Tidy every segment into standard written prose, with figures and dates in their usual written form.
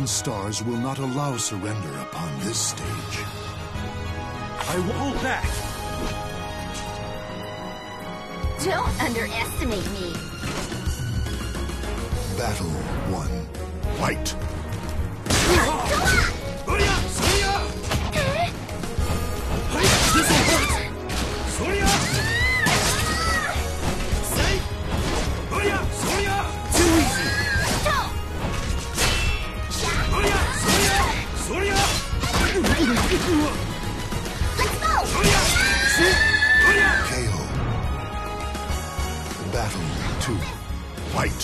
Golden Stars will not allow surrender upon this stage. I will hold back! Don't underestimate me. Battle 1. Fight! This will hurt! Too easy! Let's go! KO. Battle 2. Fight!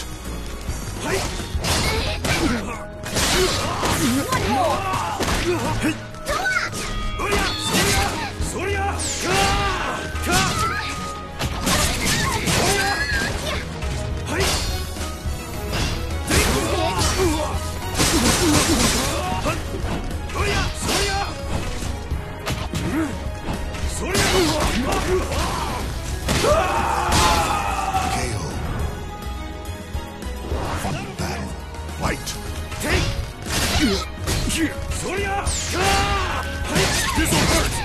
One more! KO. Final battle. Fight! This'll hurt!